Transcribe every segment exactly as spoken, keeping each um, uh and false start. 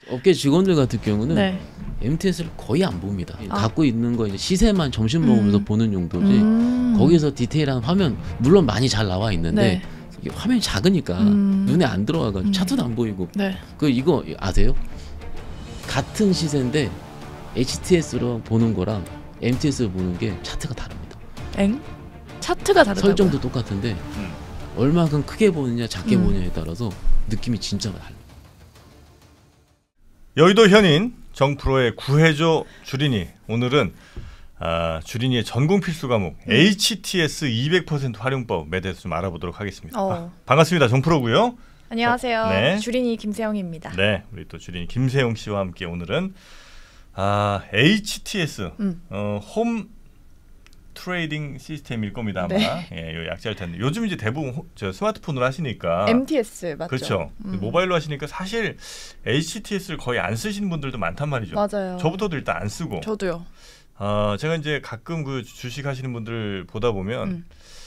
업계 직원들 같은 경우는 네. 엠티에스를 거의 안 봅니다. 아. 갖고 있는 거 이제 시세만 점심 먹으면서 음. 보는 용도지. 음. 거기서 디테일한 화면 물론 많이 잘 나와 있는데 네. 이게 화면이 작으니까 음. 눈에 안 들어와가지고 음. 차트도 안 보이고. 네. 그 이거 아세요? 같은 시세인데 에이치티에스로 보는 거랑 엠티에스로 보는 게 차트가 다릅니다. 엥? 차트가 다르다고요? 설정도 똑같은데 음. 얼마큼 크게 보느냐 작게 음. 보느냐에 따라서 느낌이 진짜 달라요. 여의도 현인 정프로의 구해줘 주린이. 오늘은 아, 주린이의 전공 필수 과목 음. 에이치티에스 이백 퍼센트 활용법에 대해서 좀 알아보도록 하겠습니다. 어. 아, 반갑습니다. 정프로고요. 안녕하세요. 네. 주린이 김세영입니다. 네, 우리 또 주린이 김세용 씨와 함께 오늘은 아, 에이치티에스 음. 어, 홈 트레이딩 시스템일 겁니다. 아마. 네. 예, 요 약자일 텐데 요즘 이제 대부분 호, 저 스마트폰으로 하시니까 엠티에스 맞죠? 그렇죠. 음. 모바일로 하시니까 사실 에이치티에스를 거의 안 쓰시는 분들도 많단 말이죠. 맞아요. 저부터도 일단 안 쓰고. 저도요. 어, 제가 이제 가끔 그 주식 하시는 분들 보다 보면 음.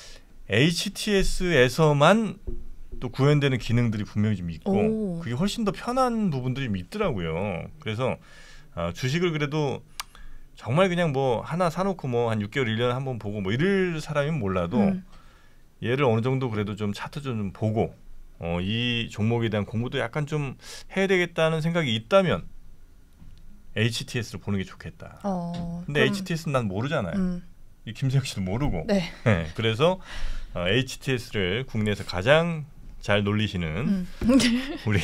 에이치티에스에서만 또 구현되는 기능들이 분명히 좀 있고 오. 그게 훨씬 더 편한 부분들이 좀 있더라고요. 그래서 어, 주식을 그래도 정말 그냥 뭐 하나 사놓고 뭐 한 육 개월 일 년에 한번 보고 뭐 이럴 사람이면 몰라도 음. 얘를 어느 정도 그래도 좀 차트 좀 보고 어, 이 종목에 대한 공부도 약간 좀 해야 되겠다는 생각이 있다면 에이치티에스를 보는 게 좋겠다. 어, 근데 그럼- 에이치티에스는 난 모르잖아요. 음. 이 김세혁 씨도 모르고. 네. 네, 그래서 어, 에이치티에스를 국내에서 가장 잘 놀리시는 음. 우리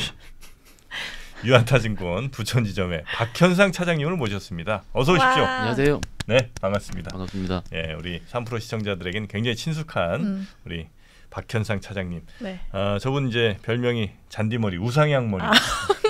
유한타증권 부천지점의 박현상 차장님을 모셨습니다. 어서 오십시오. 와. 안녕하세요. 네, 반갑습니다. 반갑습니다. 예, 우리 삼 프로 시청자들에겐 굉장히 친숙한 음. 우리 박현상 차장님. 네. 아, 저분 이제 별명이 잔디머리, 우상향머리. 아.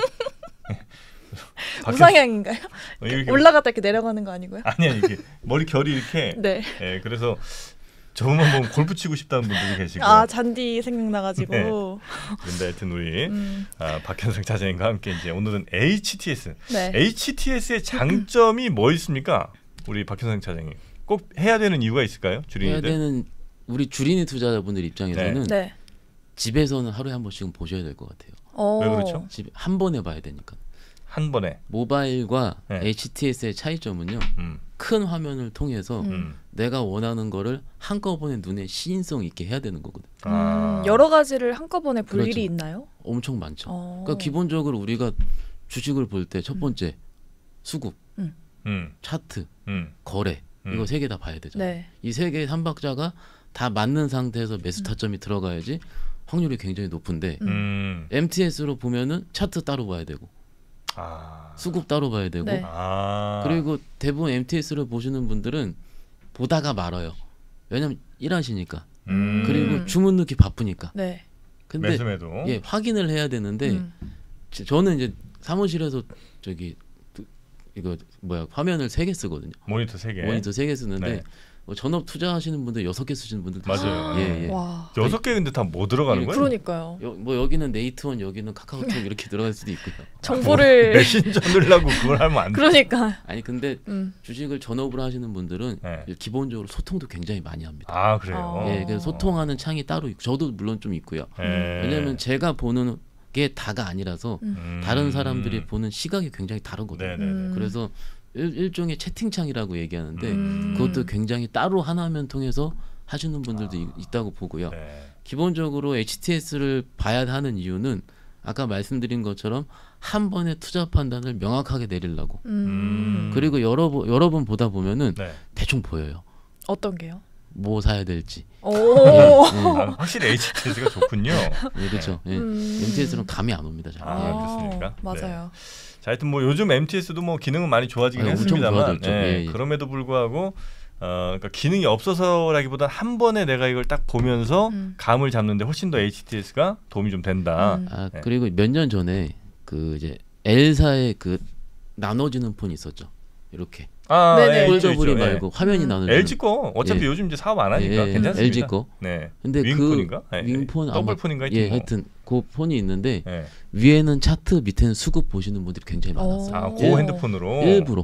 박현- 우상향인가요? 어, 이렇게 올라갔다 이렇게 내려가는 거 아니고요? 아니야 이게 머리 결이 이렇게. 네. 예, 그래서 저분만 보면 골프 치고 싶다는 분들이 계시고. 아 잔디 생각나가지고. 근데 하여튼 우리 음. 아, 박현상 차장님과 함께 이제 오늘은 에이치티에스. 네. 에이치티에스의 장점이 뭐 있습니까? 우리 박현상 차장님. 꼭 해야 되는 이유가 있을까요? 해야 주린이들. 되는 우리 주린이 투자자분들 입장에서는 네. 집에서는 하루에 한 번씩은 보셔야 될 것 같아요. 어. 왜 그렇죠? 집 한 번에 봐야 되니까. 한 번에. 모바일과 네. 에이치티에스의 차이점은요. 음. 큰 화면을 통해서 음. 음. 내가 원하는 거를 한꺼번에 눈에 시인성 있게 해야 되는 거거든. 아. 음, 여러 가지를 한꺼번에 볼 그렇죠. 일이 있나요? 엄청 많죠. 어. 그러니까 기본적으로 우리가 주식을 볼 때 첫 번째 수급, 음. 차트, 음. 거래 음. 이거 세 개 다 봐야 되잖아요. 네. 이 세 개의 삼박자가 다 맞는 상태에서 매수 음. 타점이 들어가야지 확률이 굉장히 높은데 음. 음. 엠티에스로 보면은 차트 따로 봐야 되고 아. 수급 따로 봐야 되고 네. 아. 그리고 대부분 엠티에스를 보시는 분들은 보다가 말아요. 왜냐면 일하시니까 음. 그리고 주문 넣기 바쁘니까. 네. 근데 매수매도. 예, 확인을 해야 되는데 음. 저- 저는 이제 사무실에서 저기 그- 이거 뭐야 화면을 세 개 쓰거든요. 모니터 세 개. 모니터 세 개 쓰는데 네. 뭐 전업 투자하시는 분들 여섯 개 쓰시는 분들도 맞아요. 있어요. 예, 예. 와. 여섯 개 근데 다 뭐 들어가는 예, 거예요? 그러니까요. 여, 뭐 여기는 네이트원, 여기는 카카오톡 이렇게 들어갈 수도 있고요. 정보를 메신저 넣으려고 그걸 하면 안 돼. 그러니까. 아니 근데 음. 주식을 전업으로 하시는 분들은 네. 기본적으로 소통도 굉장히 많이 합니다. 아, 그래요. 어. 예, 그래서 소통하는 창이 따로 있고 저도 물론 좀 있고요. 예. 왜냐하면 제가 보는 게 다가 아니라서 음. 다른 사람들이 보는 시각이 굉장히 다르거든요. 네네네. 음. 그래서 일, 일종의 채팅창이라고 얘기하는데 음. 그것도 굉장히 따로 하나 화면 통해서 하시는 분들도 이- 있다고 보고요. 네. 기본적으로 에이치티에스를 봐야 하는 이유는 아까 말씀드린 것처럼 한 번의 투자 판단을 명확하게 내리려고. 음. 그리고 여러 번 여러 번 보다 보면은 네. 대충 보여요. 어떤 게요? 뭐 사야 될지. 오. 아, 확실히 에이치티에스가 좋군요. 예, 그렇죠. 예. 음. 엠티에스는 감이 안 옵니다. 잘. 아, 예. 그렇습니까? 맞아요. 자, 하여튼 뭐 요즘 엠티에스도 뭐 기능은 많이 좋아지긴 아니, 엄청 했습니다만, 좋아졌죠. 예, 예, 예. 그럼에도 불구하고 어, 그러니까 기능이 없어서라기보다 한 번에 내가 이걸 딱 보면서 음. 감을 잡는데 훨씬 더 에이치티에스가 도움이 좀 된다. 음. 아 네. 그리고 몇 년 전에 그 이제 L사의 그 나눠지는 폰 있었죠. 이렇게 아, 네네. 예, 있죠, 폴더블이 있죠. 예. 말고 화면이 음. 나눠지는. 엘지 거 어차피 예. 요즘 이제 사업 안 하니까 예, 예, 괜찮습니다. 엘지 거. 네. 근데 윙폰인가? 그 예, 윙폰 예. 아마 더블폰인가? 예, 뭐. 하여튼 그 폰이 있는데 예. 위에는 차트, 밑에는 수급 보시는 분들이 굉장히 많았어요. 아, 오. 고 핸드폰으로. 일부러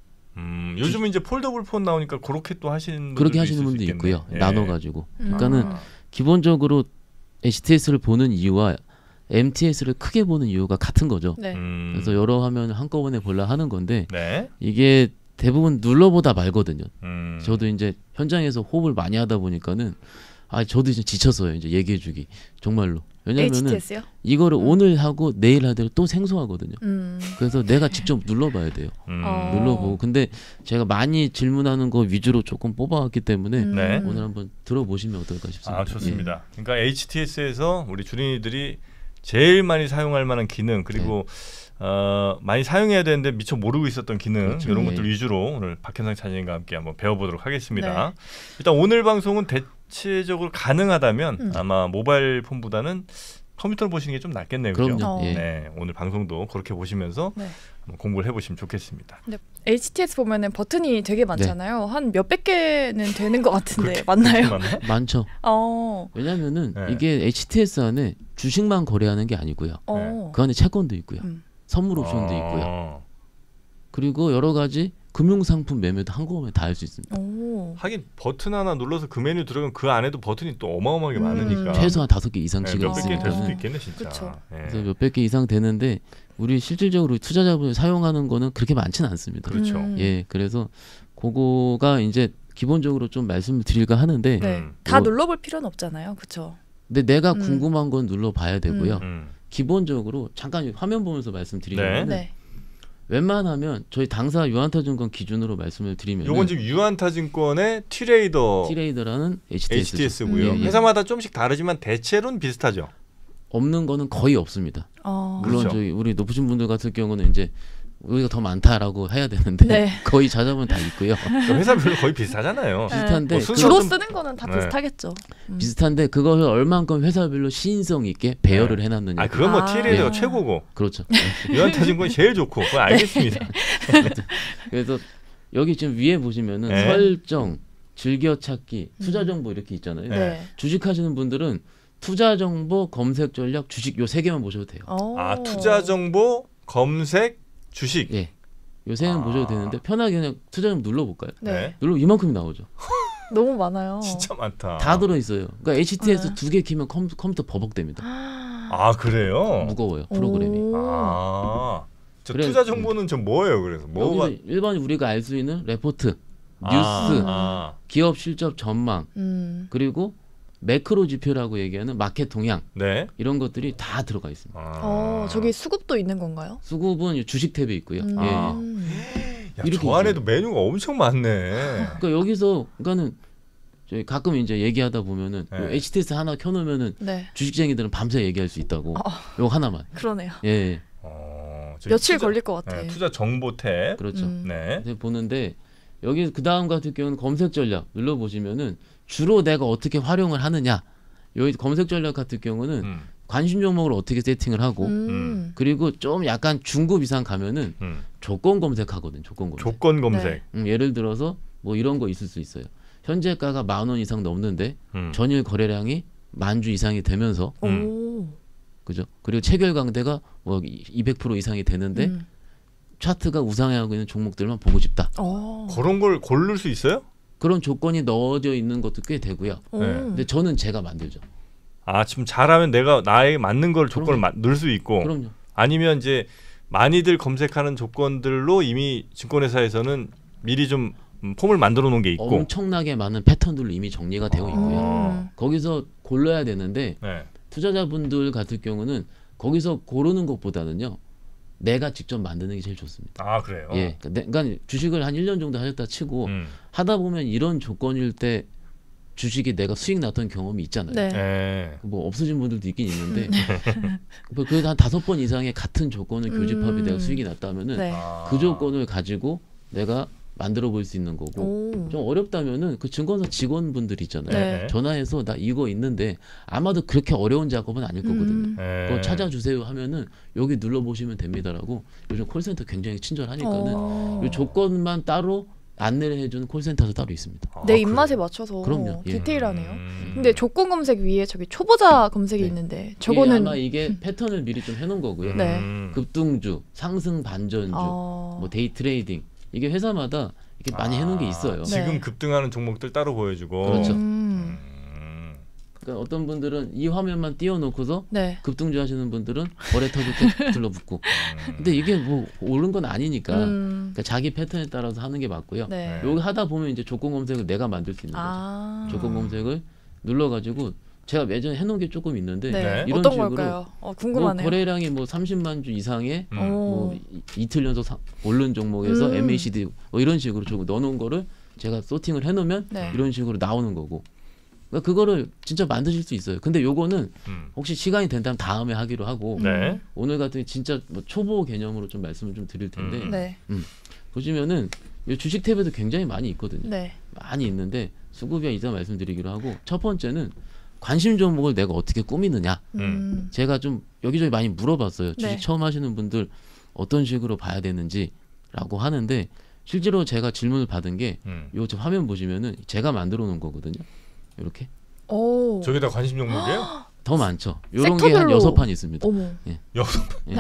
음, 요즘은 이제 폴더블 폰 나오니까 그렇게 또 하시는 분들도 그렇게 하시는 있을 수 분도 있겠네. 있고요. 예. 나눠 가지고. 음. 그러니까는 아. 기본적으로 에이치티에스를 보는 이유와 엠티에스를 크게 보는 이유가 같은 거죠. 네. 음. 그래서 여러 화면을 한꺼번에 보려 하는 건데 네. 이게 대부분 눌러보다 말거든요. 음. 저도 이제 현장에서 호흡을 많이 하다 보니까는 아 저도 이제 지쳤어요. 이제 얘기해주기 정말로. 왜냐면은 에이치티에스요? 이거를 음. 오늘 하고 내일 하더라도 또 생소하거든요. 음. 그래서 내가 직접 눌러봐야 돼요. 음. 어. 눌러보고. 근데 제가 많이 질문하는 거 위주로 조금 뽑아왔기 때문에 음. 네. 오늘 한번 들어보시면 어떨까 싶습니다. 아 좋습니다. 그러니까 에이치티에스에서 우리 주린이들이 제일 많이 사용할 만한 기능 그리고 어, 많이 사용해야 되는데 미처 모르고 있었던 기능 그렇죠. 이런 네. 것들 위주로 오늘 박현상 차장님과 함께 한번 배워보도록 하겠습니다. 네. 일단 오늘 방송은 대체적으로 가능하다면 음. 아마 모바일 폰보다는 컴퓨터를 보시는 게 좀 낫겠네요. 그럼요. 그죠? 어. 예. 네, 오늘 방송도 그렇게 보시면서 네. 한번 공부를 해보시면 좋겠습니다. 에이치티에스 보면은 버튼이 되게 많잖아요. 한 몇백 개는 되는 것 같은데 맞나요? 맞나요? 많죠. 어. 왜냐면은 네. 이게 에이치티에스 안에 주식만 거래하는 게 아니고요. 어. 그 안에 채권도 있고요. 음. 선물 옵션도 있고요. 어. 그리고 여러 가지 금융상품 매매도 한꺼번에 다 할 수 있습니다. 오. 하긴 버튼 하나 눌러서 그 메뉴 들어가면 그 안에도 버튼이 또 어마어마하게 음. 많으니까 최소한 다섯 개 이상씩은 네, 몇백 개 될 수도 있으니까. 있겠네 진짜. 그쵸. 네. 그래서 몇백 개 이상 되는데 우리 실질적으로 투자자분이 사용하는 거는 그렇게 많지는 않습니다. 그렇죠. 음. 예, 그래서 그거가 이제 기본적으로 좀 말씀을 드릴까 하는데 네. 음. 다 뭐- 눌러볼 필요는 없잖아요. 그렇죠. 근데 내가 음. 궁금한 건 눌러봐야 되고요. 음. 기본적으로 잠깐 화면 보면서 말씀드리면 네. 웬만하면 저희 당사 유한타증권 기준으로 말씀을 드리면 요건 지금 유한타증권의 티레이더 티레이더라는 에이치티에스 에이치티에스고요. 음, 예, 예. 회사마다 좀씩 다르지만 대체로는 비슷하죠. 없는 거는 거의 없습니다. 어. 물론 그렇죠. 저희 우리 높으신 분들 같은 경우는 이제 우리가 더 많다라고 해야 되는데 네. 거의 자자면 다 있고요. 그러니까 회사별로 거의 비슷하잖아요. 비슷한데 뭐 그- 순서 주로 좀- 쓰는 거는 다 네. 비슷하겠죠. 음. 비슷한데 그걸 얼만큼 회사별로 시인성 있게 배열을 해놨느냐. 아 그건 뭐 아. 티레이더가 예. 최고고 그렇죠. 유한타증권이 제일 좋고 그건 알겠습니다. 그래서 여기 지금 위에 보시면은 네. 설정, 즐겨찾기, 투자 정보 이렇게 있잖아요. 네. 네. 주식하시는 분들은 투자 정보, 검색 전략, 주식 요 세 개만 보셔도 돼요. 어. 아 투자 정보, 검색, 주식. 예. 요 세 개만 아. 보셔도 되는데 편하게 그냥 투자 정보 눌러볼까요? 네. 네. 눌러 이만큼이 나오죠. 너무 많아요. 진짜 많다. 다 들어 있어요. 그러니까 에이치티에스 네. 두 개 키면 컴, 컴퓨터 버벅됩니다. 아 그래요? 무거워요 프로그램이. 오. 아. 저 그래- 투자 정보는 좀 뭐예요? 그래서 뭐가 여기서 일반 우리가 알 수 있는 레포트, 뉴스, 아, 아. 기업 실적 전망, 음. 그리고 매크로 지표라고 얘기하는 마켓 동향 네. 이런 것들이 다 들어가 있습니다. 아. 어, 저기 수급도 있는 건가요? 수급은 주식 탭에 있고요. 음. 예, 예. 아. 야, 이렇게 저 안에도 메뉴가 엄청 많네. 그러니까 여기서 그러니까는 저희 가끔 이제 얘기하다 보면은 네. 요 에이치티에스 하나 켜놓으면은 네. 주식쟁이들은 밤새 얘기할 수 있다고. 어. 요 하나만. 그러네요. 예, 예. 어, 저기 며칠 투자- 걸릴 것 같아. 네, 투자 정보 탭. 그렇죠. 음. 네. 그래서 보는데 여기 그 다음 같은 경우는 검색 전략 눌러 보시면은 주로 내가 어떻게 활용을 하느냐. 여기 검색 전략 같은 경우는 음. 관심 종목을 어떻게 세팅을 하고 음. 그리고 좀 약간 중급 이상 가면은 음. 조건 검색하거든. 조건 검색. 조건 검색. 네. 음, 예를 들어서 뭐 이런 거 있을 수 있어요. 현재가가 만 원 이상 넘는데 음. 전일 거래량이 만 주 이상이 되면서 음. 오. 그죠? 그리고 체결 강대가 뭐 이백 퍼센트 이상이 되는데 음. 차트가 우상향하고 있는 종목들만 보고 싶다. 어. 그런 걸 고를 수 있어요? 그런 조건이 넣어져 있는 것도 꽤 되고요. 오. 네. 근데 저는 제가 만들죠. 아 지금 잘하면 내가 나에게 맞는 걸 조건을 그럼요. 마- 넣을 수 있고 그럼요. 아니면 이제 많이들 검색하는 조건들로 이미 증권회사에서는 미리 좀 음, 폼을 만들어 놓은 게 있고. 엄청나게 많은 패턴들로 이미 정리가 되어 있고요. 아. 거기서 골라야 되는데 네. 투자자분들 같은 경우는 거기서 고르는 것보다는요. 내가 직접 만드는 게 제일 좋습니다. 아 그래요. 예, 그러니까, 내- 그러니까 주식을 한 일 년 정도 하셨다 치고 음. 하다 보면 이런 조건일 때 주식이 내가 수익 났던 경험이 있잖아요. 네. 네. 뭐 없어진 분들도 있긴 있는데 뭐 그래도 한 다섯 번 이상의 같은 조건을 교집합이 음. 내가 수익이 났다면은 네. 아. 그 조건을 가지고 내가 만들어 볼 수 있는 거고 오. 좀 어렵다면은 그 증권사 직원분들 있잖아요. 네. 전화해서 나 이거 있는데 아마도 그렇게 어려운 작업은 아닐 거거든요. 음. 네. 그거 찾아주세요 하면은 여기 눌러보시면 됩니다라고 요즘 콜센터 굉장히 친절하니까는 어. 이 조건만 따로 안내를 해주는 콜센터도 따로 있습니다. 아, 내 그래요? 입맛에 맞춰서 그럼요. 예. 디테일하네요. 음. 근데 조건 검색 위에 저기 초보자 검색이 네. 있는데 이게 저거는 아마 이게 패턴을 미리 좀 해놓은 거고요. 네. 음. 급등주, 상승 반전주, 어. 뭐 데이 트레이딩 이게 회사마다 이렇게 많이 아, 해놓은 게 있어요. 네. 지금 급등하는 종목들 따로 보여주고. 그렇죠. 음. 음. 그러니까 어떤 분들은 이 화면만 띄워놓고서 네. 급등주 하시는 분들은 거래 타겟 들러붙고. 근데 이게 뭐 옳은 건 아니니까 음. 그러니까 자기 패턴에 따라서 하는 게 맞고요. 네. 네. 여기 하다 보면 이제 조건 검색을 내가 만들 수 있는 거죠. 아. 조건 검색을 눌러가지고 제가 예전에 해놓은 게 조금 있는데 네. 네. 이런 어떤 식으로 걸까요? 어, 뭐 궁금하네요. 거래량이 뭐 삼십만 주 이상의 음. 오. 뭐 이- 이틀 연속 사, 오른 종목에서 음. 엠에이시디 뭐 이런 식으로 조금 넣어놓은 거를 제가 소팅을 해놓으면 네. 이런 식으로 나오는 거고. 그러니까 그거를 진짜 만드실 수 있어요. 근데 요거는 음. 혹시 시간이 된다면 다음에 하기로 하고 네. 오늘 같은 경우 진짜 뭐 초보 개념으로 좀 말씀을 좀 드릴 텐데 음. 네. 보시면은 이 주식 탭에도 굉장히 많이 있거든요. 네. 많이 있는데 수급이야 이따 말씀드리기로 하고 첫 번째는 관심 종목을 내가 어떻게 꾸미느냐. 음. 제가 좀 여기저기 많이 물어봤어요. 주식 네. 처음 하시는 분들 어떤 식으로 봐야 되는지라고 하는데 실제로 제가 질문을 받은 게 음. 요 저 화면 보시면은 제가 만들어 놓은 거거든요. 이렇게 오. 저기다 관심 종목이에요? 더 많죠. 요런 게 한 섹터별로. 여섯 판 있습니다. 어머. 여섯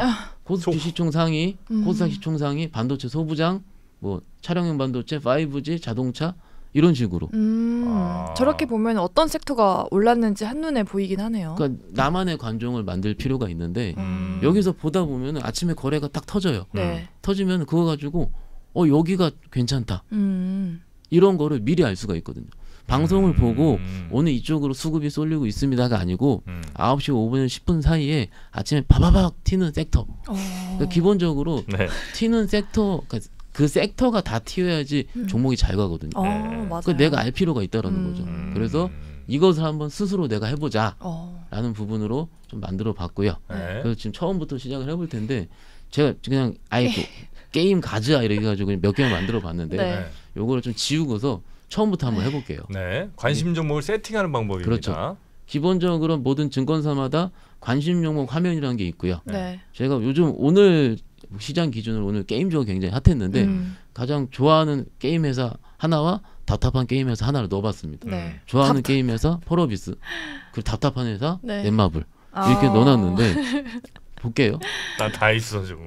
코스피 시총 상위, 음. 코스닥 시총 상위, 반도체 소부장, 뭐 차량용 반도체, 파이브지, 자동차 이런 식으로. 음. 아. 저렇게 보면 어떤 섹터가 올랐는지 한눈에 보이긴 하네요. 그러니까 나만의 관종을 만들 필요가 있는데 음. 여기서 보다 보면 아침에 거래가 딱 터져요. 네. 터지면 그거 가지고 어 여기가 괜찮다 음. 이런 거를 미리 알 수가 있거든요. 방송을 음. 보고 오늘 이쪽으로 수급이 쏠리고 있습니다가 아니고 음. 아홉 시 오 분 십 분 사이에 아침에 바바박 튀는 섹터. 어. 그러니까 기본적으로 네. 튀는 섹터 그러니까 그 섹터가 다 튀어야지 음. 종목이 잘 가거든요. 어, 네. 맞아요. 그 내가 알 필요가 있다라는 음. 거죠. 음. 그래서 이것을 한번 스스로 내가 해보자라는 어. 부분으로 좀 만들어 봤고요. 네. 그래서 지금 처음부터 시작을 해볼 텐데 제가 그냥 아예 그 게임 가자 이렇게 해가지고 몇 개만 만들어 봤는데 네. 네. 요거를 좀 지우고서 처음부터 한번 해볼게요. 네. 관심 종목을 세팅하는 방법입니다. 그렇죠. 기본적으로 모든 증권사마다 관심 종목 화면이라는 게 있고요. 네. 제가 요즘 오늘 시장 기준으로 오늘 게임주가 굉장히 핫했는데 음. 가장 좋아하는 게임 회사 하나와 답답한 게임 회사 하나를 넣어봤습니다. 네. 좋아하는 답답- 게임 회사 폴어비스, 그리고 답답한 회사 네. 넷마블 이렇게 아. 넣어놨는데 볼게요. 난 다 있어 지금.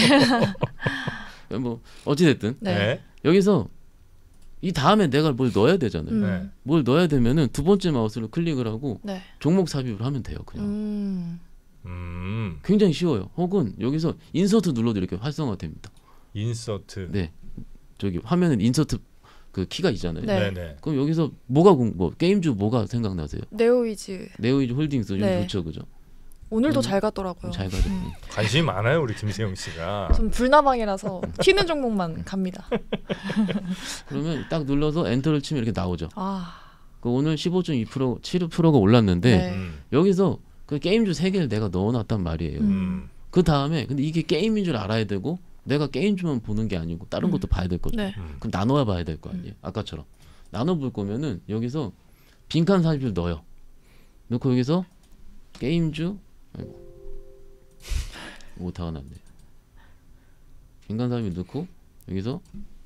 뭐 어찌 됐든 네. 네. 여기서 이 다음에 내가 뭘 넣어야 되잖아요. 음. 네. 뭘 넣어야 되면은 두 번째 마우스를 클릭을 하고 네. 종목 삽입을 하면 돼요. 그냥 음. 음. 굉장히 쉬워요. 혹은 여기서 인서트 눌러도 이렇게 활성화됩니다. 인서트. 네, 저기 화면에 인서트 그 키가 있잖아요. 네. 네. 네. 그럼 여기서 뭐가 공, 뭐 게임주 뭐가 생각나세요? 네오이즈. 네오이즈 홀딩스 요즘 네. 좋죠, 그죠? 오늘도 음. 잘 가더라고요. 잘 가죠. 음. 관심이 많아요 우리 김세영 씨가. 전 불나방이라서 튀는 종목만 갑니다. 그러면 딱 눌러서 엔터를 치면 이렇게 나오죠. 아. 그 오늘 십오 점 이 퍼센트, 칠 퍼센트가 올랐는데 네. 음. 여기서 그 게임주 세 개를 내가 넣어놨단 말이에요. 음. 음. 그 다음에 근데 이게 게임인 줄 알아야 되고 내가 게임주만 보는 게 아니고 다른 음. 것도 봐야 될 거죠. 네. 음. 그럼 나눠 봐야 될 거 아니에요. 아까처럼 나눠 볼 거면은 여기서 빈칸 삽입을 넣어요. 넣고 여기서 게임주 아이고 오타가 났네. 빈칸 삽입 넣고 여기서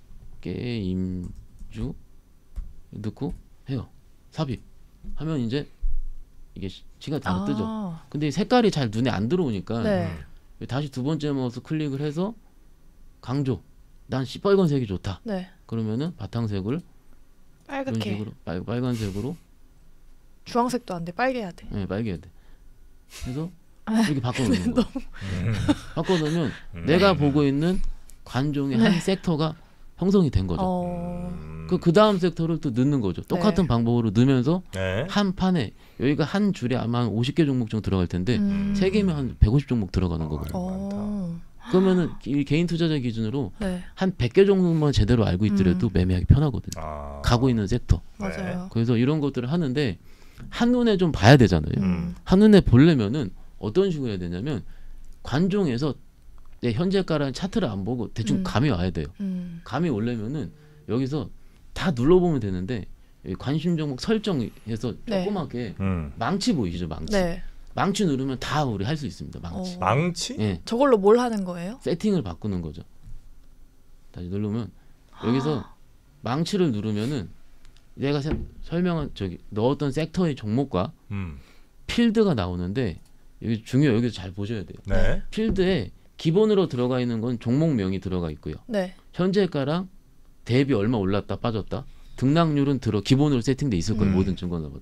게임주 넣고 해요. 삽입 하면 이제 이게 시- 시간이 다 아. 뜨죠. 근데 이 색깔이 잘 눈에 안 들어오니까 네. 다시 두 번째 마우스 클릭을 해서 강조. 난 시뻘건색이 좋다. 네. 그러면은 바탕색을 이런 빨갛게. 식으로 빨, 빨간색으로 주황색도 안 돼. 빨개 해야 돼. 네, 빨개야 돼. 그래서 아, 이렇게 바꿔놓는 거. 음. 바꿔놓으면 음. 내가 보고 있는 관종의 네. 한 섹터가 형성이 된 거죠. 어. 음. 그, 그 다음 섹터를 또 넣는 거죠. 똑같은 네. 방법으로 넣으면서 네. 한 판에 여기가 한 줄에 아마 한 오십 개 종목 정도 들어갈 텐데 음. 세 개면 한 백오십 종목 들어가는 어. 거거든요. 어. 그러면은 이 개인 투자자 기준으로 네. 한 백 개 정도만 제대로 알고 있더라도 음. 매매하기 편하거든요. 아. 가고 있는 섹터. 맞아요. 그래서 이런 것들을 하는데 한눈에 좀 봐야 되잖아요. 음. 한눈에 보려면은 어떤 식으로 해야 되냐면 관종에서 내 현재가라는 차트를 안 보고 대충 음. 감이 와야 돼요. 음. 감이 오려면은 여기서 다 눌러보면 되는데 여기 관심 종목 설정해서 네. 조그맣게 음. 망치 보이시죠? 망치. 네. 망치 누르면 다 우리 할 수 있습니다. 망치. 어. 망치? 예, 저걸로 뭘 하는 거예요? 세팅을 바꾸는 거죠. 다시 누르면 여기서 망치를 누르면은 내가 세- 설명한 저기 넣었던 섹터의 종목과 음. 필드가 나오는데 여기 중요 여기서 잘 보셔야 돼요. 네. 필드에 기본으로 들어가 있는 건 종목명이 들어가 있고요. 네. 현재가랑 대비 얼마 올랐다 빠졌다 등락률은 들어 기본으로 세팅돼 있을 거예요. 음. 모든 증권사보다.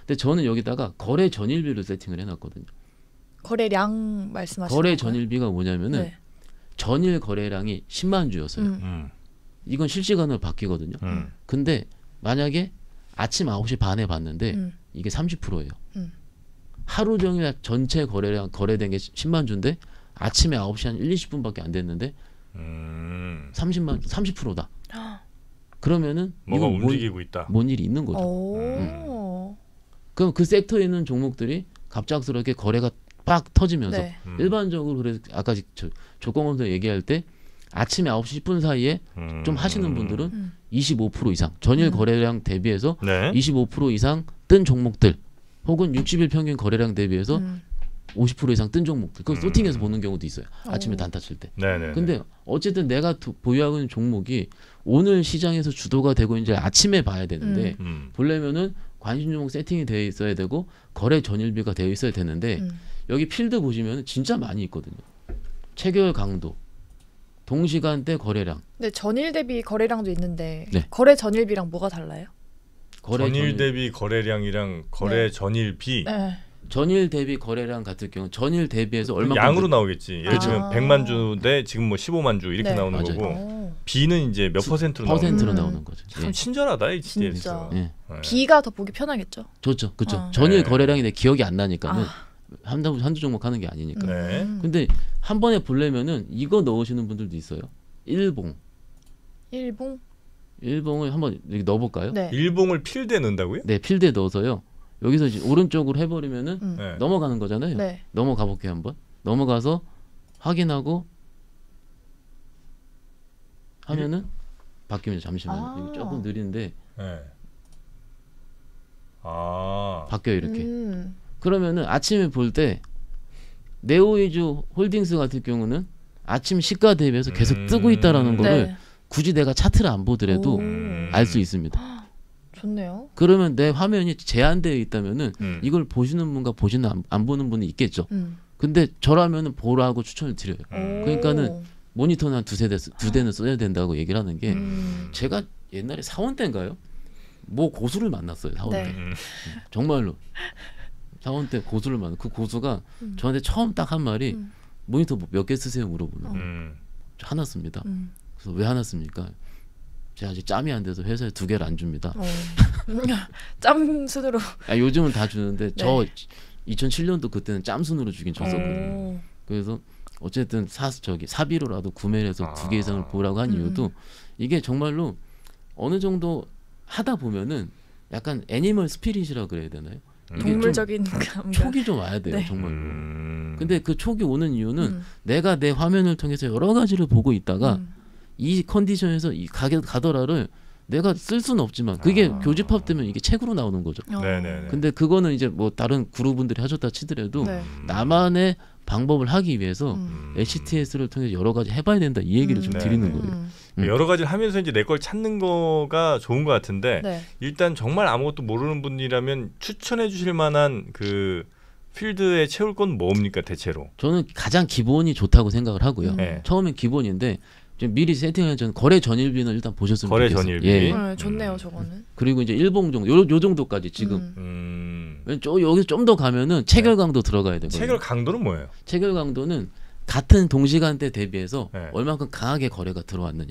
근데 저는 여기다가 거래 전일비를 세팅을 해놨거든요. 거래량 말씀하시는 거래 건가요? 전일비가 뭐냐면은 네. 전일 거래량이 십만 주였어요. 음. 음. 이건 실시간으로 바뀌거든요. 음. 근데 만약에 아침 아홉 시 반에 봤는데 음. 이게 삼십 퍼센트예요. 음. 하루 종일 전체 거래량 거래된 게 십만 주인데 아침에 아홉 시 한 일, 이십 분밖에 안 됐는데 음. 삼십만 삼십 퍼센트다. 그러면은 뭐가 이건 움직이고 있다. 뭔, 뭔 일이 있는 거죠. 오. 그럼 그 섹터에 있는 종목들이 갑작스럽게 거래가 빡 터지면서 네. 음. 일반적으로 그래서 아까 저, 조건검사 얘기할 때 아침에 아홉 시 십 분 사이에 음. 좀 하시는 분들은 음. 이십오 퍼센트 이상 전일 음. 거래량 대비해서 네. 이십오 퍼센트 이상 뜬 종목들 혹은 육십 일 평균 거래량 대비해서 음. 오십 퍼센트 이상 뜬 종목들 그거 음. 소팅해서 보는 경우도 있어요. 아침에 오. 단타 칠 때. 네네. 근데 어쨌든 내가 두- 보유하고 있는 종목이 오늘 시장에서 주도가 되고 이제 아침에 봐야 되는데 음. 보려면은 관심 종목 세팅이 되어 있어야 되고 거래 전일비가 되어 있어야 되는데 음. 여기 필드 보시면 진짜 많이 있거든요. 체결 강도, 동시간대 거래량, 네, 전일 대비 거래량도 있는데 네. 거래 전일비랑 뭐가 달라요? 거래 전일 전일, 대비 거래량이랑 거래 네. 전일비 네. 전일 대비 거래량 같은 경우 전일 대비해서 얼마 양으로 나오겠지. 예를 들면 아. 백만 주인데 지금 뭐 십오만 주 이렇게 네. 나오는 맞아요. 거고 오. B는 이제 몇 퍼센트로 나오는 퍼센트로 음. 나오는 거죠. 참 예. 친절하다 에이치티에스. 진짜. 예. B가 더 보기 편하겠죠. 좋죠, 그렇죠. 아. 전일 네. 거래량이 내 기억이 안 나니까는 아. 한두 한두 종목 하는 게 아니니까. 네. 음. 근데 한 번에 보려면은 이거 넣으시는 분들도 있어요. 일봉, 일봉? 일봉을 한번 여기 넣어볼까요? 네. 일봉을 필드에 넣는다고요? 네, 필드에 넣어서요. 여기서 이제 오른쪽으로 해버리면은 음. 네. 넘어가는 거잖아요. 네. 넘어가 볼게요 한번. 넘어가서 확인하고 하면은 바뀌면 잠시만요. 아. 이거 조금 느린데 네. 아. 바뀌어요 이렇게. 음. 그러면은 아침에 볼 때 네오이주 홀딩스 같은 경우는 아침 시가 대비해서 계속 음. 뜨고 있다라는 거를 네. 굳이 내가 차트를 안 보더라도 오. 음. 알 수 있습니다. 좋네요. 그러면 내 화면이 제한되어 있다면은 음. 이걸 보시는 분과 보시는 안, 안 보는 분이 있겠죠. 음. 근데 저라면은 보라고 추천을 드려요. 음. 그러니까는 모니터는 한 두세 대, 두 대는 써야 된다고 얘기를 하는 게 음. 제가 옛날에 사원 때인가요? 뭐 고수를 만났어요. 사원 네. 때. 음. 정말로. 사원 때 고수를 만나. 그 고수가 음. 저한테 처음 딱 한 말이 음. 모니터 몇 개 쓰세요 물어보는 거예요. 음. 저 하나 씁니다. 음. 그래서 왜 하나 씁니까? 제가 아직 짬이 안 돼서 회사에 두 개를 안 줍니다. 어. 짬 순으로. 아, 요즘은 다 주는데 네. 저 이천칠 년도 그때는 짬순으로 주긴 줬었거든요. 오. 그래서 어쨌든 사 저기 사비로라도 구매를 해서 두 개 아. 이상을 보라고 한 음. 이유도 이게 정말로 어느 정도 하다 보면은 약간 애니멀 스피릿이라 그래야 되나요? 이게 좀 동물적인 감각. 촉이 좀 와야 돼요, 네. 정말로. 음. 근데 그 촉이 오는 이유는 음. 내가 내 화면을 통해서 여러 가지를 보고 있다가 음. 이 컨디션에서 이 가게 가더라를 내가 쓸 수는 없지만 그게 아. 교집합되면 이게 책으로 나오는 거죠. 어. 네네네. 근데 그거는 이제 뭐 다른 그룹분들이 하셨다 치더라도 네. 음. 나만의 방법을 하기 위해서 음. 에이치티에스를 통해서 여러 가지 해봐야 된다 이 얘기를 좀 음. 드리는 네. 거예요. 음. 음. 여러 가지를 하면서 이제 내 걸 찾는 거가 좋은 것 같은데 네. 일단 정말 아무것도 모르는 분이라면 추천해 주실 만한 그 필드에 채울 건 뭡니까 대체로? 저는 가장 기본이 좋다고 생각을 하고요. 음. 네. 처음엔 기본인데 좀 미리 세팅하기 전 거래 전일비는 일단 보셨으면 거래 좋겠어요. 전일비. 예. 네, 좋네요, 음. 저거는. 그리고 이제 일봉 정도 요, 요 정도까지 지금 음. 음. 왜냐면 저 여기서 좀 더 가면은 체결 강도 들어가야 되거든요. 체결 강도는 뭐예요? 체결 강도는 같은 동시간대 대비해서 네. 얼마큼 강하게 거래가 들어왔느냐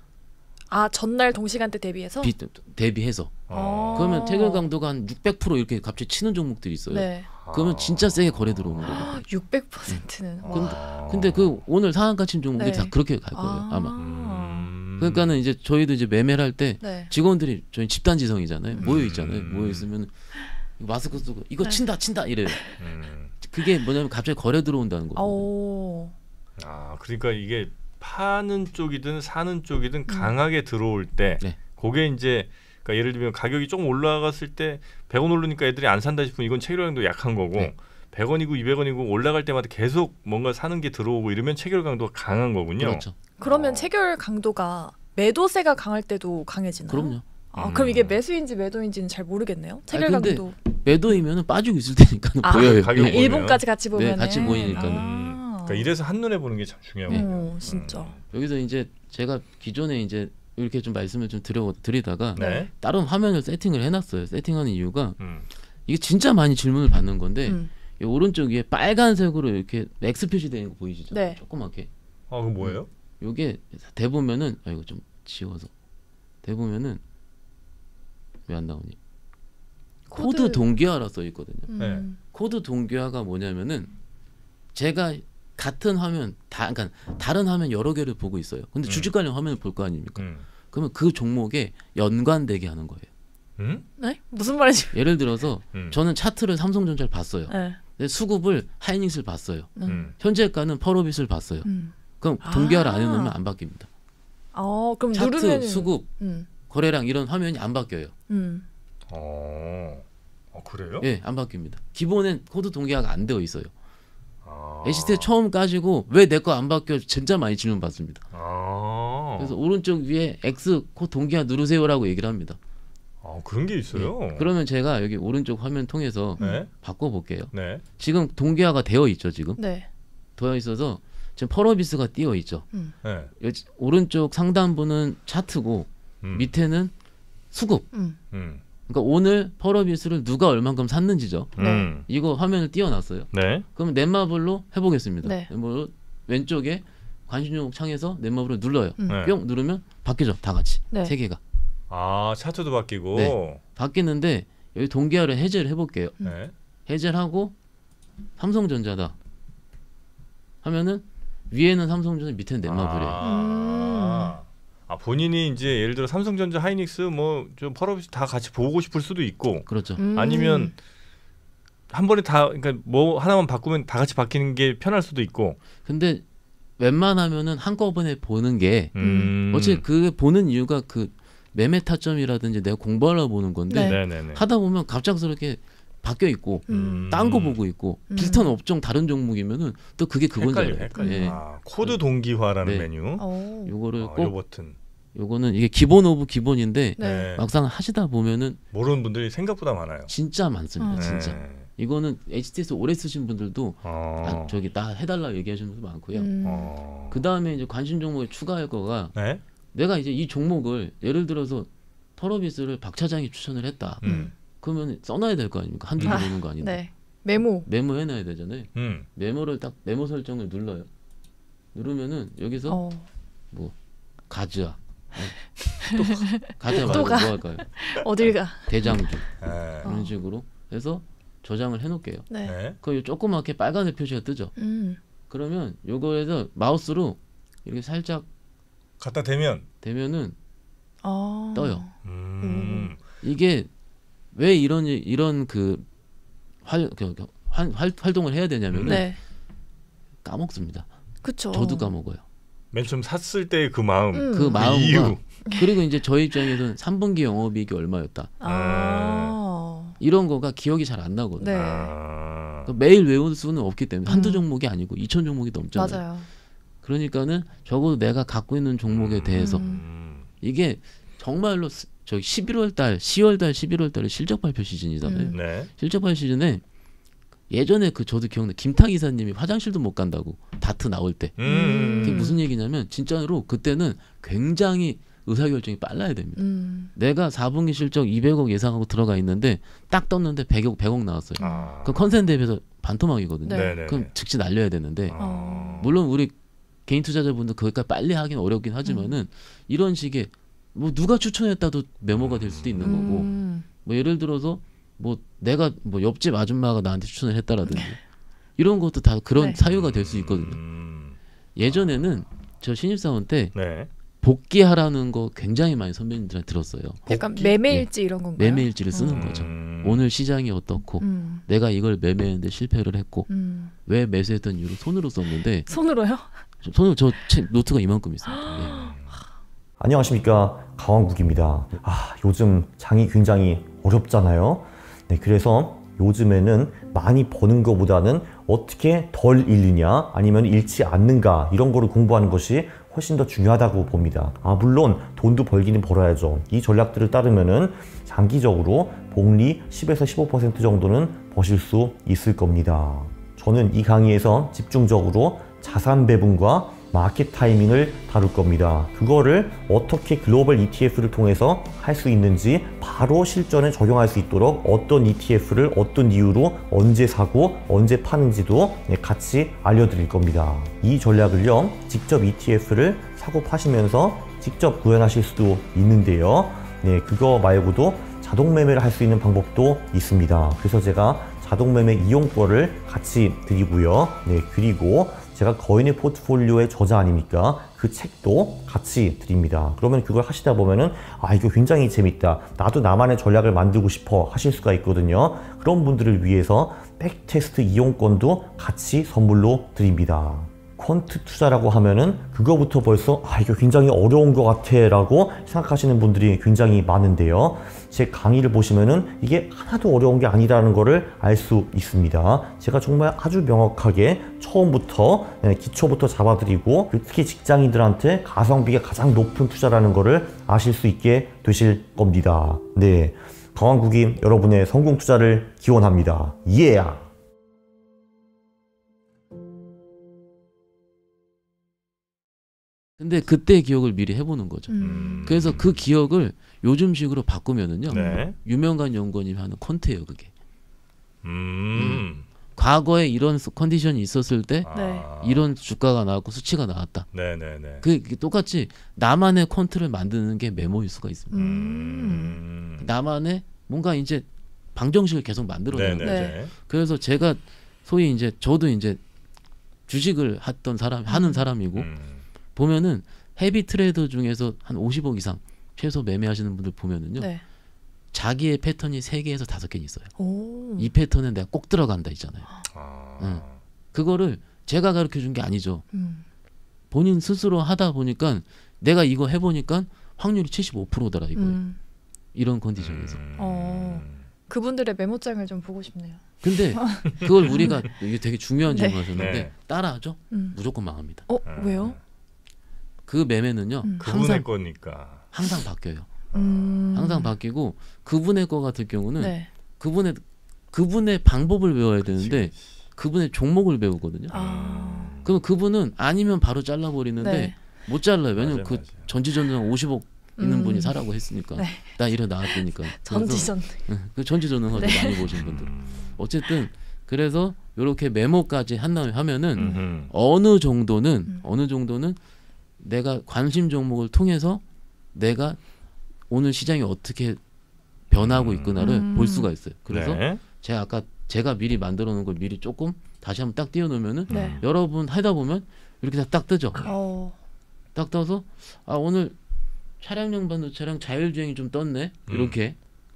아, 전날 동시간대 대비해서? 비, 대비해서 어. 그러면 체결 강도가 한 육백 퍼센트 이렇게 갑자기 치는 종목들이 있어요. 네. 그러면 진짜 세게 거래 들어오는 거예요. 육백 퍼센트는. 아. 근데- 근데 그 오늘 상한가 친 종목들이 네. 다 그렇게 갈 거예요 아. 아마. 음. 그러니까는 이제 저희도 이제 매매를 할 때 네. 직원들이 저희 집단 지성이잖아요. 음. 모여 있잖아요. 음. 모여 있으면 마스크 쓰고 이거 네. 친다 친다 이래요. 음. 그게 뭐냐면 갑자기 거래 들어온다는 거거든요. 오. 아 그러니까 이게 파는 쪽이든 사는 쪽이든 강하게 들어올 때 네. 그게 이제 그러니까 예를 들면 가격이 조금 올라갔을 때 백 원 오르니까 애들이 안 산다 싶으면 이건 체결강도 약한 거고 네. 백 원이고 이백 원이고 올라갈 때마다 계속 뭔가 사는 게 들어오고 이러면 체결강도가 강한 거군요. 그렇죠. 그러면 어. 체결 강도가 매도세가 강할 때도 강해지나요? 그럼요. 아, 음. 그럼 이게 매수인지 매도인지는 잘 모르겠네요. 체결 근데 강도. 매도이면은 빠지고 있을 테니까는 아, 보여요. 가격 예. 보이면. 일본까지 같이 보면 같이 보이니까는. 음. 그러니까 이래서 한눈에 보는 게 참 중요하거든요. 오, 진짜. 음. 여기서 이제 제가 기존에 이제 이렇게 좀 말씀을 좀 드려 드리다가 네. 다른 화면을 세팅을 해놨어요. 세팅하는 이유가 음. 이게 진짜 많이 질문을 받는 건데 음. 이 오른쪽 위에 빨간색으로 이렇게 X 표시되는 거 보이시죠? 네. 조그맣게. 아, 그거 뭐예요? 요게 대보면은 아 이거 좀 지워서 대보면은 왜 안 나오니? 코드, 코드 동기화라 써 있거든요. 음. 네. 코드 동기화가 뭐냐면은 제가 같은 화면 다 그러니까 다른 화면 여러 개를 보고 있어요. 근데 음. 주식 관련 화면을 볼 거 아닙니까? 음. 그러면 그 종목에 연관되게 하는 거예요. 음? 네? 무슨 말인지. 예를 들어서 음. 저는 차트를 삼성전자를 봤어요. 네. 근데 수급을 하이닉스를 봤어요. 음. 음. 현재가는 펄어빗을 봤어요. 음. 그럼 동기화를 안 아. 해놓으면 안 바뀝니다. 어, 그럼 차트, 누르면 수급, 음. 거래량 이런 화면이 안 바뀌어요. 음. 어. 어, 그래요? 예, 안 바뀝니다. 기본엔 코드 동기화가 안 되어 있어요. 아. 에이치티 처음 까지고 왜 내 거 안 바뀌어 진짜 많이 질문 받습니다. 아. 그래서 오른쪽 위에 X 코 동기화 누르세요라고 얘기를 합니다. 아, 그런 게 있어요. 예. 그러면 제가 여기 오른쪽 화면 통해서 네. 바꿔볼게요. 네. 지금 동기화가 되어 있죠. 지금 네. 되어 있어서 지금 펄어비스가 띄어 있죠. 음. 네. 여기 오른쪽 상단부는 차트고 음. 밑에는 수급. 음. 음. 그러니까 오늘 펄어비스를 누가 얼만큼 샀는지죠. 음. 이거 화면을 띄워놨어요. 네. 그러면 넷마블로 해보겠습니다. 네. 넷마블로 왼쪽에 관심 종목 창에서 넷마블을 눌러요. 음. 네. 뿅 누르면 바뀌죠. 다 같이 네. 세 개가 아, 차트도 바뀌고. 네. 바뀌는데 여기 동기화를 해제를 해볼게요. 네. 해제를 하고 삼성전자다 하면은 위에는 삼성전자 밑에는 넷마블이에요. 아. 아, 본인이 이제 예를 들어 삼성전자, 하이닉스 뭐좀 펄어비스 다 같이 보고 싶을 수도 있고 그렇죠. 음. 아니면 한 번에 다 그러니까 뭐 하나만 바꾸면 다 같이 바뀌는 게 편할 수도 있고. 근데 웬만하면은 한꺼번에 보는 게 음. 어차피 그 보는 이유가 그 매매 타점이라든지 내가 공부하려고 보는 건데 네. 네네네. 하다 보면 갑작스럽게 바뀌어 있고 음. 딴 거 보고 있고 음. 비슷한 업종 다른 종목이면은 또 그게 그건 줄 헷갈려, 알아요. 헷갈려. 예. 아, 코드 동기화라는 네. 메뉴. 어. 요거를 아, 꼭 요 버튼. 요거는 이게 기본 오브 기본인데 네. 막상 하시다 보면은 모르는 분들이 생각보다 많아요. 진짜 많습니다. 음. 진짜. 네. 이거는 에이치티에스 오래 쓰신 분들도 어. 아, 저기 나 해달라 얘기하시는 분도 많고요. 음. 어. 그 다음에 이제 관심 종목에 추가할 거가 네. 내가 이제 이 종목을 예를 들어서 펄어비스를 박 차장이 추천을 했다. 음. 그러면 써놔야 될 거 아닙니까? 한두 개 아, 보는 거 아닌데. 네. 메모. 메모해놔야 되잖아요. 음. 메모를 딱 메모 설정을 눌러요. 누르면은 여기서 어. 뭐 가즈아 또 가즈아 또 말고 가. 뭐 할까요? 어딜 가? 대장주 네. 이런 어. 식으로 해서 저장을 해놓을게요. 네. 네. 그 조그맣게 빨간색 표시가 뜨죠. 음. 그러면 요거에서 마우스로 이렇게 살짝 갖다 대면. 대면은 어. 떠요. 음. 이게 왜 이런 일- 이런 그 활, 그, 그 활, 활, 활동을 해야 되냐면은 네. 까먹습니다. 그쵸. 저도 까먹어요. 맨 처음 샀을 때 그 마음. 음. 그 마음과 이유. 그리고 이제 저희 입장에서는 삼 분기 영업이익이 얼마였다. 아. 이런 거가 기억이 잘 안 나거든요. 네. 아. 그러니까 매일 외울 수는 없기 때문에 한두 음. 종목이 아니고 이천 종목이 넘잖아요. 맞아요. 그러니까는 적어도 내가 갖고 있는 종목에 대해서 음. 이게 정말로 스- 저기 십일월 달, 시월 달, 십일월 달에 실적 발표 시즌이잖아요. 음. 네. 실적 발표 시즌에 예전에 그 저도 기억나 김탁 이사님이 화장실도 못 간다고 다트 나올 때 음. 그게 무슨 얘기냐면 진짜로 그때는 굉장히 의사결정이 빨라야 됩니다. 음. 내가 사 분기 실적 이백억 예상하고 들어가 있는데 딱 떴는데 백억 백억 나왔어요. 아. 그 컨센 대비해서 반토막이거든요. 네. 네네. 그럼 즉시 날려야 되는데 아. 물론 우리 개인 투자자분들 거기까지 빨리 하긴 어렵긴 하지만은 이런 식의 뭐 누가 추천했다도 메모가 될 수도 있는 거고 음. 뭐 예를 들어서 뭐 내가 뭐 옆집 아줌마가 나한테 추천을 했다라든지 이런 것도 다 그런 네. 사유가 될 수 있거든요. 음. 예전에는 저 신입사원 때 네. 복귀하라는 거 굉장히 많이 선배님들한테 들었어요. 약간 복귀? 매매일지 이런 건가요? 매매일지를 쓰는 음. 거죠. 음. 오늘 시장이 어떻고 음. 내가 이걸 매매했는데 실패를 했고 음. 왜 매수했던 이유를 손으로 썼는데 손으로요? 손으로 저 책 노트가 이만큼 있습니다. 예. 안녕하십니까, 강원국입니다. 아, 요즘 장이 굉장히 어렵잖아요. 네, 그래서 요즘에는 많이 버는 것보다는 어떻게 덜 잃느냐 아니면 잃지 않는가 이런 거를 공부하는 것이 훨씬 더 중요하다고 봅니다. 아, 물론 돈도 벌기는 벌어야죠. 이 전략들을 따르면은 장기적으로 복리 십에서 십오 퍼센트 정도는 버실 수 있을 겁니다. 저는 이 강의에서 집중적으로 자산 배분과 마켓 타이밍을 다룰 겁니다. 그거를 어떻게 글로벌 이티에프를 통해서 할 수 있는지 바로 실전에 적용할 수 있도록 어떤 이티에프를 어떤 이유로 언제 사고 언제 파는지도 같이 알려드릴 겁니다. 이 전략을요, 직접 이티에프를 사고 파시면서 직접 구현하실 수도 있는데요. 네, 그거 말고도 자동 매매를 할 수 있는 방법도 있습니다. 그래서 제가 자동 매매 이용권을 같이 드리고요. 네, 그리고 제가 거인의 포트폴리오의 저자 아닙니까? 그 책도 같이 드립니다. 그러면 그걸 하시다 보면은 아, 이거 굉장히 재밌다. 나도 나만의 전략을 만들고 싶어 하실 수가 있거든요. 그런 분들을 위해서 백테스트 이용권도 같이 선물로 드립니다. 퀀트 투자라고 하면은 그거부터 벌써 아, 이거 굉장히 어려운 것 같아 라고 생각하시는 분들이 굉장히 많은데요. 제 강의를 보시면은 이게 하나도 어려운 게 아니라는 거를 알 수 있습니다. 제가 정말 아주 명확하게 처음부터 기초부터 잡아드리고 특히 직장인들한테 가성비가 가장 높은 투자라는 거를 아실 수 있게 되실 겁니다. 네, 강왕국이 여러분의 성공 투자를 기원합니다. 예! Yeah! 근데 그때 기억을 미리 해보는 거죠. 음. 그래서 그 기억을 요즘식으로 바꾸면은요. 네. 유명한 연구원님이 하는 콘테예요, 그게. 음. 과거에 이런 컨디션이 있었을 때 네. 아. 이런 주가가 나왔고 수치가 나왔다. 네네네. 그 똑같이 나만의 콘트를 만드는 게 메모일 수가 있습니다. 음. 나만의 뭔가 이제 방정식을 계속 만들어내는 거예요. 네네네. 그래서 제가 소위 이제 저도 이제 주식을 했던 사람 하는 사람이고 음. 보면은 헤비 트레이더 중에서 한 오십억 이상 최소 매매하시는 분들 보면은요. 네. 자기의 패턴이 세 개에서 다섯 개 있어요. 오. 이 패턴은 내가 꼭 들어간다 있잖아요. 아. 응. 그거를 제가 가르쳐 준 게 아니죠. 음. 본인 스스로 하다 보니까 내가 이거 해보니까 확률이 칠십오 퍼센트더라 이거. 음. 이런 컨디션에서. 음. 어. 그분들의 메모장을 좀 보고 싶네요. 근데 그걸 우리가 이게 되게 중요한 네. 질문하셨는데 네. 따라하죠? 음. 무조건 망합니다. 어, 아. 왜요? 그 매매는요. 음. 그분의 항상 거니까. 항상 바뀌어요. 음. 항상 바뀌고 그분의 거 같은 경우는 네. 그분의 그분의 방법을 배워야 그치, 되는데 그치. 그분의 종목을 배우거든요. 아. 그럼 그분은 아니면 바로 잘라버리는데 네. 못 잘라요. 왜냐면 맞아요, 그 맞아요. 전지전능 오십억 있는 음. 분이 사라고 했으니까. 네. 나 이래 나왔으니까. 전지전. 그 전지전능 하도 네. 많이 보신 분들. 음. 어쨌든 그래서 이렇게 메모까지 한 다음에 하면은 음흠. 어느 정도는 음. 어느 정도는 내가 관심 종목을 통해서 내가 오늘 시장이 어떻게 변하고 있구나를 음. 볼 수가 있어요. 그래서 네. 제가 아까 제가 미리 만들어 놓은 걸 미리 조금 다시 한번 딱 띄워 놓으면은 네. 여러분 하다 보면 이렇게 다 딱 뜨죠. 어. 딱 떠서 아 오늘 차량용 반도체랑 자율주행이 좀 떴네. 음. 이렇게.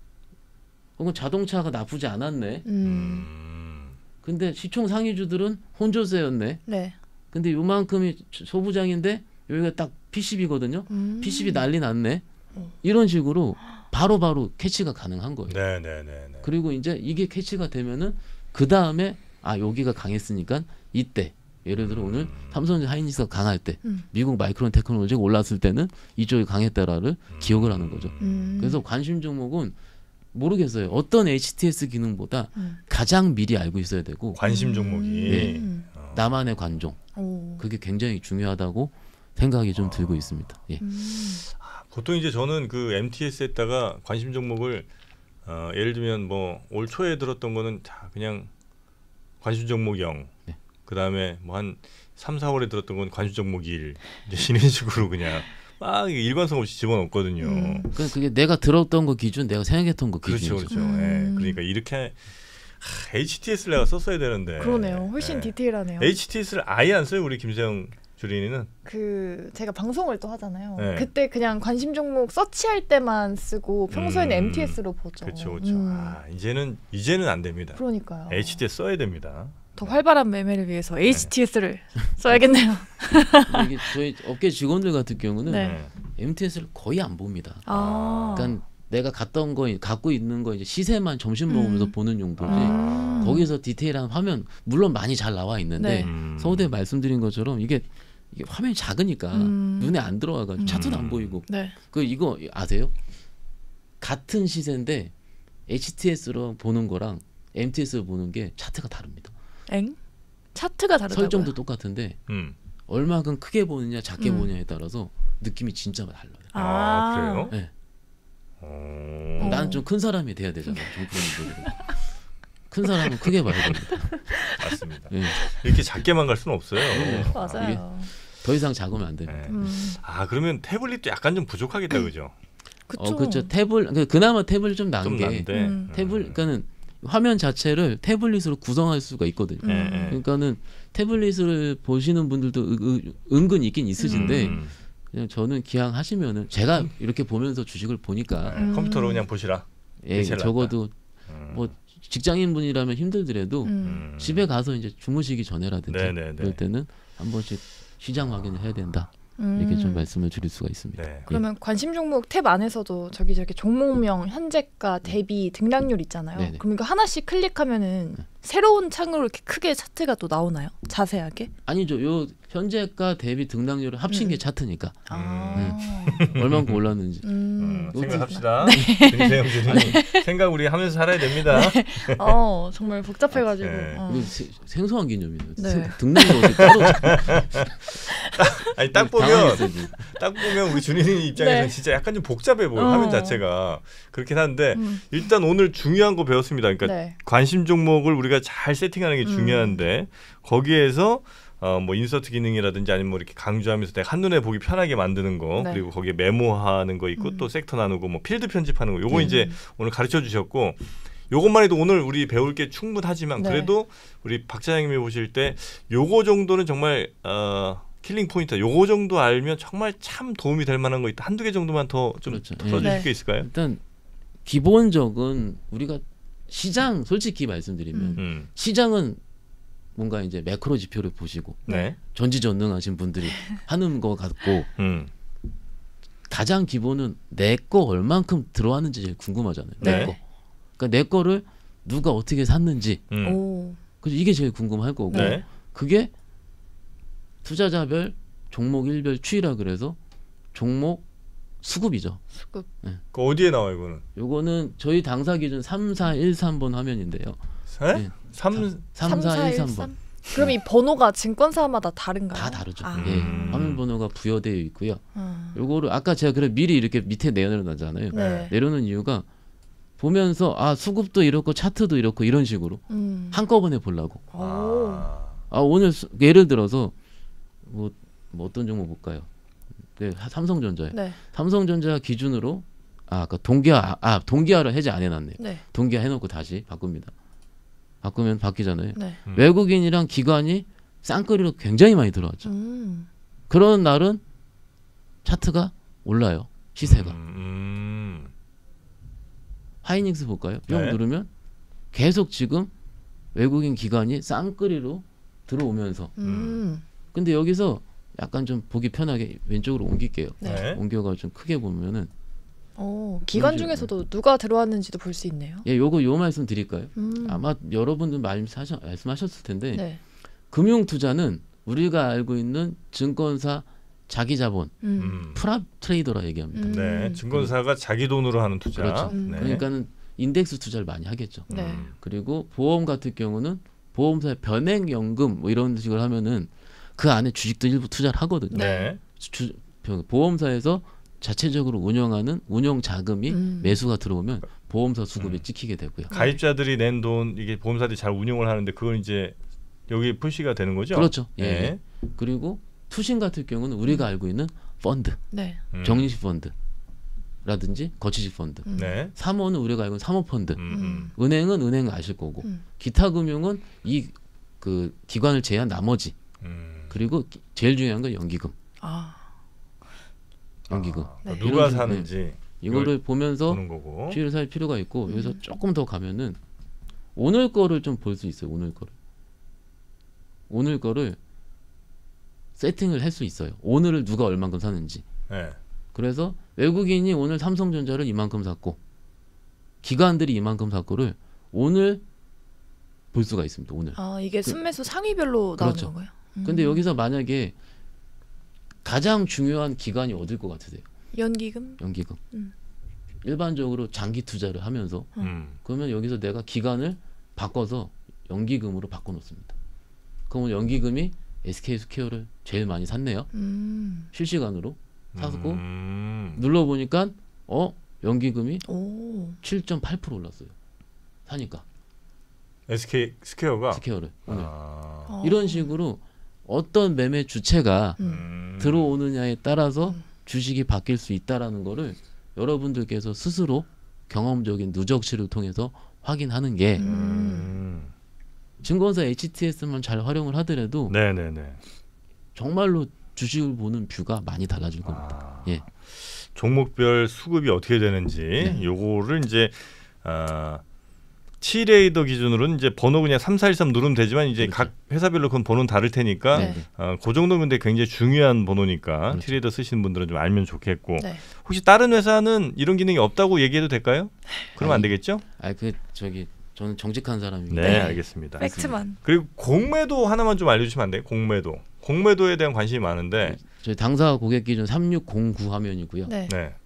혹은 자동차가 나쁘지 않았네. 음. 음. 근데 시총 상위주들은 혼조세였네. 네. 근데 요만큼이 소부장인데 여기가 딱 피씨비거든요. 음. 피씨비 난리 났네. 어. 이런 식으로 바로바로 캐치가 가능한 거예요. 네네네. 그리고 이제 이게 캐치가 되면은 그 다음에 아 여기가 강했으니까 이때 예를 들어 오늘 삼성전자 하이닉스가 강할 때 음. 미국 마이크론 테크놀로지가 올랐을 때는 이쪽이 강했다라를 기억을 하는 거죠. 음. 그래서 관심 종목은 모르겠어요. 어떤 에이치티에스 기능보다 음. 가장 미리 알고 있어야 되고 관심 종목이. 네. 음. 어. 나만의 관종 오. 그게 굉장히 중요하다고 생각이 좀 들고 있습니다. 예. 음. 보통 이제 저는 그 엠티에스에다가 관심 종목을 어, 예를 들면 뭐 올 초에 들었던 거는 자 그냥 관심 종목 영. 네. 그다음에 뭐 한 삼, 사월에 들었던 건 관심 종목 일. 이제 이런 식으로 그냥 막 일관성 없이 집어넣거든요. 음. 그러니까 그게 내가 들었던 거 기준, 내가 생각했던 거 그렇죠, 기준이죠. 그렇죠. 음. 예. 그러니까 이렇게 하, 에이치티에스를 내가 썼어야 되는데. 그러네요. 훨씬 예. 디테일하네요. 에이치티에스를 아예 안 써요, 우리 김재영 주린이는. 그 제가 방송을 또 하잖아요. 네. 그때 그냥 관심 종목 서치할 때만 쓰고 평소에는 음. 엠티에스로 보죠. 그렇죠, 그렇죠. 음. 아, 이제는 이제는 안 됩니다. 그러니까요. 에이치티에스 써야 됩니다. 더 활발한 매매를 위해서 에이치티에스를 써야겠네요. 근데 이게 저희 업계 직원들 같은 경우는 네. 엠티에스를 거의 안 봅니다. 아. 그러니까 내가 갔던 거 갖고 있는 거 이제 시세만 점심 먹으면서 음. 보는 용도지. 음. 거기서 디테일한 화면 물론 많이 잘 나와 있는데 네. 음. 서울대 말씀드린 것처럼 이게, 이게 화면이 작으니까 음. 눈에 안 들어와가지고 음. 차트도 안 보이고. 네. 그 이거 아세요? 같은 시세인데 에이치티에스로 보는 거랑 엠티에스로 보는 게 차트가 다릅니다. 엥? 차트가 다르다고요? 설정도 똑같은데 음. 얼마큼 크게 보느냐 작게 음. 보느냐에 따라서 느낌이 진짜 달라요. 아, 그래요? 네. 어... 나는 좀 큰 사람이 돼야 되잖아요. 정프로님들. 큰 사람은 크게 봐야 됩니다. 맞습니다. 예. 이렇게 작게만 갈 수는 없어요. 맞아요. 더 이상 작으면 안 됩니다. 네. 음. 아 그러면 태블릿도 약간 좀 부족하겠다 그죠? 그쵸. 어, 그렇죠. 태블 그- 그나마 태블 좀 나은 좀 게 난데. 음. 태블 그러니까는 화면 자체를 태블릿으로 구성할 수가 있거든요. 음. 예, 예. 그러니까는 태블릿을 보시는 분들도 은, 은, 은근 있긴 있으신데 음. 그냥 저는 기왕 하시면은 제가 이렇게 보면서 주식을 보니까 네, 컴퓨터로 그냥 보시라. 예, 제일 적어도 음. 뭐 직장인 분이라면 힘들더라도 음. 음. 집에 가서 이제 주무시기 전에라든지 네네네. 그럴 때는 한 번씩 시장 확인을 해야 된다. 음. 이렇게 좀 말씀을 드릴 수가 있습니다. 네. 그러면 관심 종목 탭 안에서도 저기 저기 종목명, 현재가, 대비, 등락률 있잖아요. 네네. 그럼 이거 하나씩 클릭하면은 새로운 창으로 이렇게 크게 차트가 또 나오나요? 자세하게? 아니죠. 요 현재가 대비 등락률을 합친 음. 게 차트니까 아. 얼만큼 올랐는지. 음. 어, 생각합시다. 김세영 주님 생각 우리 하면서 살아야 됩니다. 어, 정말 복잡해가지고. 네. 어. 이거 세- 생소한 개념이에요. 네. 생- 등락률 어떻게 따로 아니 딱 보면 당황했어요, 지금. 딱 보면 우리 준희 입장에서는 네. 진짜 약간 좀 복잡해 보여 요 어. 화면 자체가 그렇긴 한데 음. 일단 오늘 중요한 거 배웠습니다. 그러니까 네. 관심 종목을 우리가 잘 세팅하는 게 음. 중요한데 거기에서 어, 뭐 인서트 기능이라든지 아니면 뭐 이렇게 강조하면서 내가 한눈에 보기 편하게 만드는 거 네. 그리고 거기에 메모하는 거 있고 음. 또 섹터 나누고 뭐 필드 편집하는 거 요거 음. 이제 오늘 가르쳐 주셨고 요것만 해도 오늘 우리 배울 게 충분하지만 네. 그래도 우리 박 사장님이 보실 때 요거 정도는 정말 어, 킬링 포인트 요거 정도 알면 정말 참 도움이 될 만한 거 있다. 한두 개 정도만 더 좀 그렇죠. 풀어주실 네. 게 있을까요? 일단 기본적은 우리가 시장 솔직히 말씀드리면 음. 음. 시장은 뭔가 이제 매크로 지표를 보시고 네. 전지전능하신 분들이 하는 거 같고 음. 가장 기본은 내 거 얼만큼 들어왔는지 제일 궁금하잖아요. 네. 내 거. 그러니까 내 거를 누가 어떻게 샀는지 음. 오. 그래서 이게 제일 궁금할 거고 네. 그게 투자자별 종목 일별 추이라 그래서 종목 수급이죠. 수급. 그 어디에 나와 요 이거는? 요거는 저희 당사 기준 삼 사 일 삼 번 화면인데요. 네? 네. 삼 삼 사 일 삼 번. 그럼 이 번호가 증권사마다 다른가요? 다 다르죠. 아. 예. 음. 화면 번호가 부여되어 있고요. 음. 요거를 아까 제가 그래 미리 이렇게 밑에 내려놨잖아요. 네. 내려놓은 이유가 보면서 아 수급도 이렇고 차트도 이렇고 이런 식으로 음. 한꺼번에 보려고. 오. 아. 아 오늘 수, 예를 들어서 뭐, 뭐 어떤 종목 볼까요? 네, 삼성전자요. 네. 삼성전자 기준으로 아 아까 동기화 아 동기화를 해제 안 해놨네요. 네. 동기화 해놓고 다시 바꿉니다. 바꾸면 바뀌잖아요. 네. 음. 외국인이랑 기관이 쌍끌이로 굉장히 많이 들어왔죠. 음. 그런 날은 차트가 올라요. 시세가. 음, 음. 하이닉스 볼까요? 뿅 네. 누르면 계속 지금 외국인 기관이 쌍끌이로 들어오면서 음. 근데 여기서 약간 좀 보기 편하게 왼쪽으로 옮길게요. 네. 네. 옮겨가 좀 크게 보면은 오, 기관 뭔지- 중에서도 누가 들어왔는지도 볼 수 있네요. 예, 요거 요 말씀 드릴까요? 음. 아마 여러분들 말씀하셨, 말씀하셨을 텐데 네. 금융 투자는 우리가 알고 있는 증권사 자기 자본 음. 음. 프랍 트레이더라 얘기합니다. 음. 네. 증권사가 자기 돈으로 하는 투자. 그렇죠. 음. 네. 그러니까는 인덱스 투자를 많이 하겠죠. 네. 음. 그리고 보험 같은 경우는 보험사의 변액연금 뭐 이런 식으로 하면은 그 안에 주식도 일부 투자를 하거든요. 네. 주, 보험사에서 자체적으로 운영하는 운영 자금이 음. 매수가 들어오면 보험사 수급이 음. 찍히게 되고요. 가입자들이 낸 돈 이게 보험사들이 잘 운용을 하는데 그건 이제 여기 표시가 되는 거죠? 그렇죠. 예. 네. 예. 그리고 투신 같은 경우는 우리가 알고 있는 펀드, 네. 음. 정리식 펀드라든지 거치식 펀드. 음. 네. 사모는 우리가 알고 있는 사모펀드. 음, 음. 은행은 은행 아실 거고. 음. 기타 금융은 이 그 기관을 제외한 나머지. 음. 그리고 기- 제일 중요한 건 연기금. 아. 연기금. 아, 네. 누가 이런 식으로, 사는지 이거를 보면서 보는 거고. 추이를 살 필요가 있고 음. 여기서 조금 더 가면은 오늘 거를 좀 볼 수 있어요. 오늘 거를. 오늘 거를 세팅을 할 수 있어요. 오늘을 누가 얼만큼 사는지. 네. 그래서 외국인이 오늘 삼성전자를 이만큼 샀고 기관들이 이만큼 샀고를 오늘 볼 수가 있습니다. 오늘. 아, 이게 순매수 상위별로 나오는 그렇죠. 건가요? 음. 근데 여기서 만약에 가장 중요한 기관이 어딜 것 같으세요? 연기금? 연기금. 음. 일반적으로 장기 투자를 하면서 음. 그러면 여기서 내가 기간을 바꿔서 연기금으로 바꿔놓습니다. 그러면 연기금이 에스케이 스퀘어를 제일 많이 샀네요. 음. 실시간으로 사고 음. 눌러 보니까 어 연기금이 오. 칠 점 팔 퍼센트 올랐어요. 사니까 에스케이 스퀘어가 스퀘어를 오늘 아. 어. 이런 식으로 어떤 매매 주체가 음. 음. 들어오느냐에 따라서 음. 주식이 바뀔 수 있다라는 거를 여러분들께서 스스로 경험적인 누적치를 통해서 확인하는 게 음. 음. 증권사 에이치티에스만 잘 활용을 하더라도 네네네. 정말로 주식을 보는 뷰가 많이 달라질 겁니다. 아. 예. 종목별 수급이 어떻게 되는지 네. 요거를 이제 아, T레이더 기준으로는 이제 번호 그냥 삼사일삼 누르면 되지만 이제 그렇죠. 각 회사별로 그건 번호는 다를 테니까 네. 어, 그 정도면 근데 굉장히 중요한 번호니까 그렇죠. T레이더 쓰시는 분들은 좀 알면 좋겠고 네. 혹시 다른 회사는 이런 기능이 없다고 얘기해도 될까요? 그러면 안 아니, 되겠죠? 아 그 저기 저는 정직한 사람이기 네, 때문에 알겠습니다. 팩트만. 그리고 공매도 하나만 좀 알려주시면 안 돼요? 공매도. 공매도에 대한 관심이 많은데 저희 당사 고객 기준 삼육공구 화면이고요. 네. 네.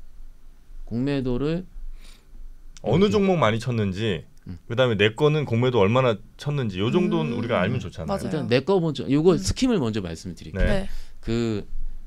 공매도를 어느 이렇게. 종목 많이 쳤는지 음. 그다음에 내 거는 공매도 얼마나 쳤는지 요 정도는 음. 우리가 알면 좋잖아요. 맞아요. 일단 내 거 먼저 요거 음. 스킴을 먼저 말씀드릴게요. 네. 네. 그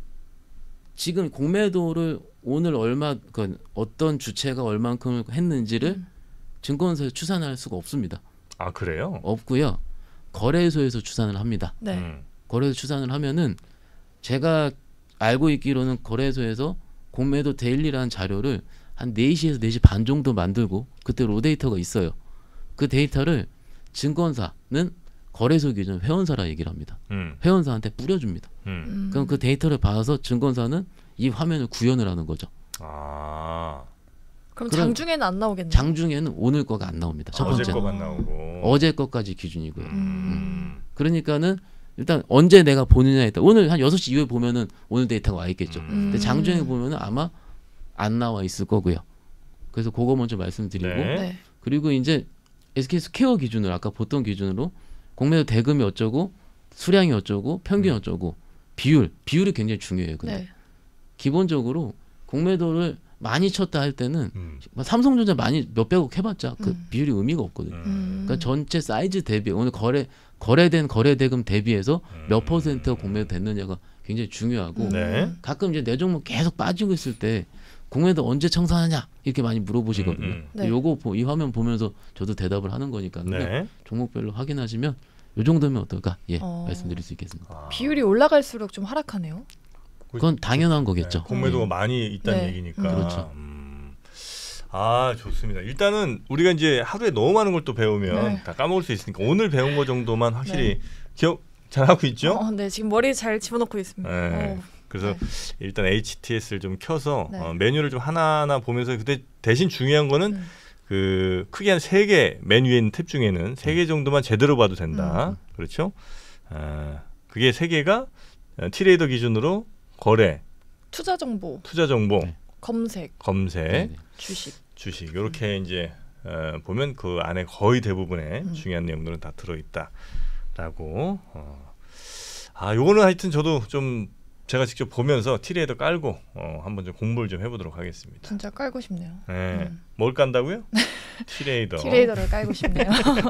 지금 공매도를 오늘 얼마 그 어떤 주체가 얼만큼 했는지를 음. 증권사에서 추산할 수가 없습니다. 아 그래요? 없고요. 거래소에서 추산을 합니다. 네. 음. 거래소 추산을 하면은 제가 알고 있기로는 거래소에서 공매도 데일리라는 자료를 한 네 시에서 네 시 반 정도 만들고 그때 로 데이터가 있어요. 그 데이터를 증권사는 거래소 기준 회원사라 얘기를 합니다. 음. 회원사한테 뿌려줍니다. 음. 음. 그럼 그 데이터를 봐서 증권사는 이 화면을 구현을 하는 거죠. 아 그럼 그럼 장중에는 안 나오겠네요. 장중에는 오늘 거가 안 나옵니다. 첫 어제 번째. 거만 나오고. 어제 거까지 기준이고요. 음. 그러니까는 일단 언제 내가 보느냐에 따라 오늘 한 여섯 시 이후에 보면은 오늘 데이터가 와 있겠죠. 음. 근데 장중에 보면은 아마 안 나와 있을 거고요. 그래서 그거 먼저 말씀드리고 네. 네. 그리고 이제 에스케이 스퀘어 기준으로 아까 보통 기준으로 공매도 대금이 어쩌고 수량이 어쩌고 평균이 어쩌고 비율 비율이 굉장히 중요해요. 근데 네. 기본적으로 공매도를 많이 쳤다 할 때는 음. 삼성전자 많이 몇백억 해봤자 그 음. 비율이 의미가 없거든요. 음. 그러니까 전체 사이즈 대비 오늘 거래 거래된 거래 대금 대비해서 몇 퍼센트가 공매도 됐느냐가 굉장히 중요하고 음. 네. 가끔 이제 내 종목 계속 빠지고 있을 때 공매도 언제 청산하냐 이렇게 많이 물어보시거든요. 음, 음. 네. 요거 보- 이 화면 보면서 저도 대답을 하는 거니까 네. 종목별로 확인하시면 요 정도면 어떨까 예 어. 말씀드릴 수 있겠습니다. 아. 비율이 올라갈수록 좀 하락하네요. 그건 당연한 네, 거겠죠. 공매도가 예. 많이 있다는 네. 얘기니까. 음. 그렇죠. 음. 아 좋습니다. 일단은 우리가 이제 하루에 너무 많은 걸 또 배우면 네. 다 까먹을 수 있으니까 오늘 배운 거 정도만 확실히 네. 기억 잘 하고 있죠? 어, 네, 지금 머리 잘 집어넣고 있습니다. 네. 어, 그래서 네. 일단 에이치티에스를 좀 켜서 네. 어, 메뉴를 좀 하나하나 보면서 그때 대신 중요한 거는 음. 그 크게 한 세 개 맨 위에 있는 탭 중에는 세 개 정도만 제대로 봐도 된다. 음. 그렇죠? 아, 그게 세 개가 T레이더 기준으로 거래, 투자 정보, 투자 정보, 네. 검색, 검색, 네, 네. 주식. 주식 이렇게 이제 어, 보면 그 안에 거의 대부분의 음. 중요한 내용들은 다 들어있다라고. 어. 아, 요거는 하여튼 저도 좀 제가 직접 보면서 T레이더 깔고 어, 한번 좀 공부를 좀 해보도록 하겠습니다. 진짜 깔고 싶네요. 네. 음. 뭘 깐다고요? T레이더. T레이더를 깔고 싶네요.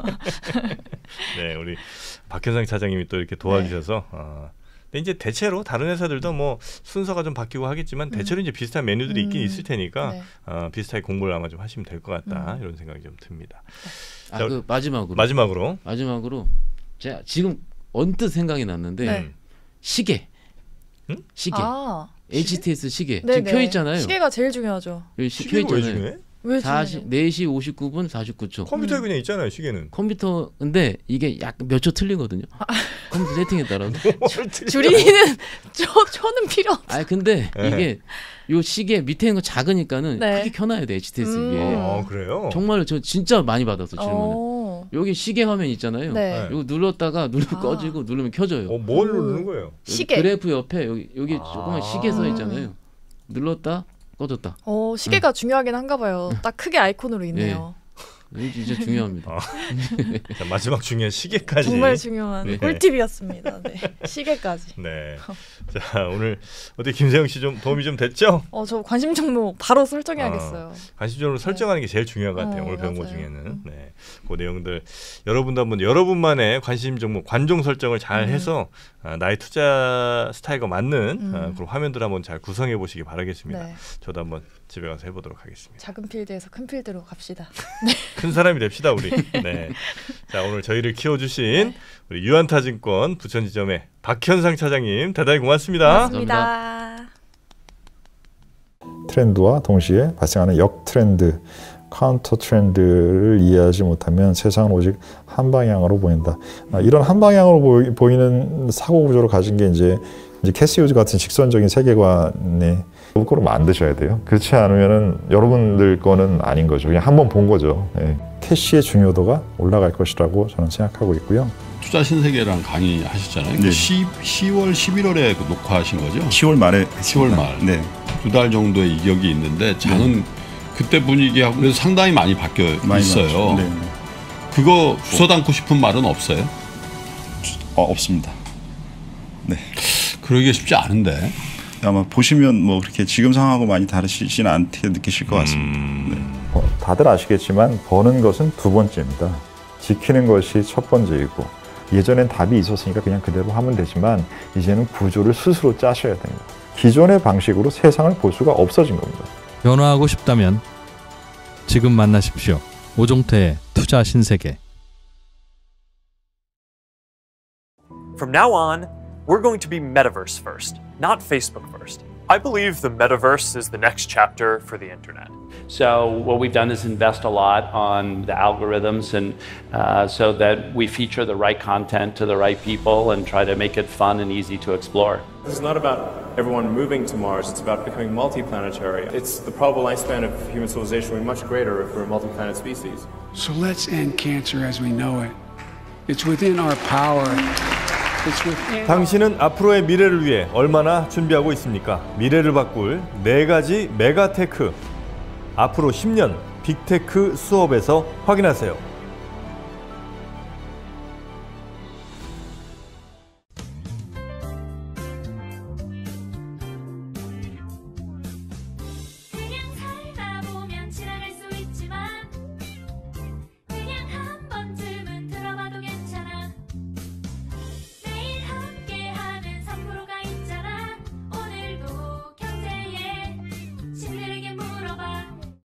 네, 우리 박현상 차장님이 또 이렇게 도와주셔서. 네. 어, 근데 이제 대체로 다른 회사들도 뭐 순서가 좀 바뀌고 하겠지만 대체로 이제 비슷한 메뉴들이 있긴 음. 있을 테니까 네. 어, 비슷하게 공부를 아마 좀 하시면 될 것 같다 음. 이런 생각이 좀 듭니다. 아, 자, 그 마지막으로 마지막으로 마지막으로 제가 지금 언뜻 생각이 났는데 네. 음. 시계 응? 시계 아, 에이치티에스 시계 네, 지금 켜 켜 있잖아요. 시계가 제일 중요하죠. 여기 시- 켜 시계가 왜 있잖아요. 중요해? 왜 사십 중요해요? 네 시 오십구 분 사십구 초. 컴퓨터에 음. 그냥 있잖아요 시계는. 컴퓨터인데 이게 약간 몇 초 틀리거든요. 컴퓨터 세팅에 따라서. 줄이는 초 초는 필요 없. 아 근데 네. 이게 요 시계 밑에 있는 거 작으니까는 네. 크게 켜놔야 돼 에이치티에스 음. 위에. 어 그래요? 정말로 저 진짜 많이 받았어 질문을. 어. 여기 시계 화면 있잖아요. 네. 이거 눌렀다가 누르면 아. 꺼지고 누르면 켜져요. 어, 뭘 음. 누르는 거예요? 여기 시계. 그래프 옆에 여기 여기 아. 조그만 시계 써 있잖아요. 눌렀다 꺼졌다. 어, 시계가 중요하긴 한가 봐요. 딱 크게 아이콘으로 있네요. 이게 진짜 중요합니다. 어. 자, 마지막 중요한 시계까지. 정말 중요한 네. 꿀팁이었습니다. 네. 시계까지. 네. 자, 오늘 어떻게 김세영 씨 좀 도움이 좀 됐죠? 어, 저 관심 종목 바로 설정해야겠어요. 어, 관심적으로 설정하는 게 제일 중요한 것 같아요. 어, 오늘 배운 것 맞아요. 중에는. 음. 네. 그 내용들 여러분도 한번 여러분만의 관심 종목 관종 설정을 잘 음. 해서 아, 나의 투자 스타일과 맞는 음. 아, 그런 화면들 한번 잘 구성해 보시기 바라겠습니다. 네. 저도 한번 집에 가서 해보도록 하겠습니다. 작은 필드에서 큰 필드로 갑시다. 큰 사람이 됩시다 우리. 네. 자, 오늘 저희를 키워주신 네. 우리 유한타증권 부천지점의 박현상 차장님 대단히 고맙습니다. 고맙습니다. 트렌드와 동시에 발생하는 역트렌드, 카운터 트렌드를 이해하지 못하면 세상은 오직 한 방향으로 보인다. 아, 이런 한 방향으로 보이, 보이는 사고 구조를 가진 게 이제 이제 캐시 휴즈 같은 직선적인 세계관에 그걸 만드셔야 돼요. 그렇지 않으면은 여러분들 거는 아닌 거죠. 그냥 한번 본 거죠. 예. 캐시의 중요도가 올라갈 것이라고 저는 생각하고 있고요. 투자 신세계랑 강의 하셨잖아요. 네. 시월, 십일월에 그 녹화하신 거죠? 시월 말에 시월 말. 네. 두 달 정도의 이격이 있는데 장은 그때 분위기하고 그래서 상당히 많이 바뀌어 많이 있어요. 네. 그거 주워 담고 싶은 말은 없어요? 어, 없습니다. 네. 그러기 쉽지 않은데. 아마 보시면 뭐 그렇게 지금 상황하고 많이 다르시진 않게 느끼실 것 같습니다. 네. 어, 다들 아시겠지만 버는 것은 두 번째입니다. 지키는 것이 첫 번째이고 예전엔 답이 있었으니까 그냥 그대로 하면 되지만 이제는 구조를 스스로 짜셔야 됩니다. 기존의 방식으로 세상을 볼 수가 없어진 겁니다. 변화하고 싶다면 지금 만나십시오. 오종태의 투자 신세계. From now on, we're going to be metaverse first, not Facebook first. I believe the metaverse is the next chapter for the internet. So what we've done is invest a lot on the algorithms and uh, so that we feature the right content to the right people and try to make it fun and easy to explore. This is not about everyone moving to Mars, it's about becoming multiplanetary. It's the probable lifespan of human civilization will be much greater if we're a multi-planet species. So let's end cancer as we know it. It's within our power. 당신은 앞으로의 미래를 위해 얼마나 준비하고 있습니까? 미래를 바꿀 네 가지 메가테크. 앞으로 십 년 빅테크 수업에서 확인하세요.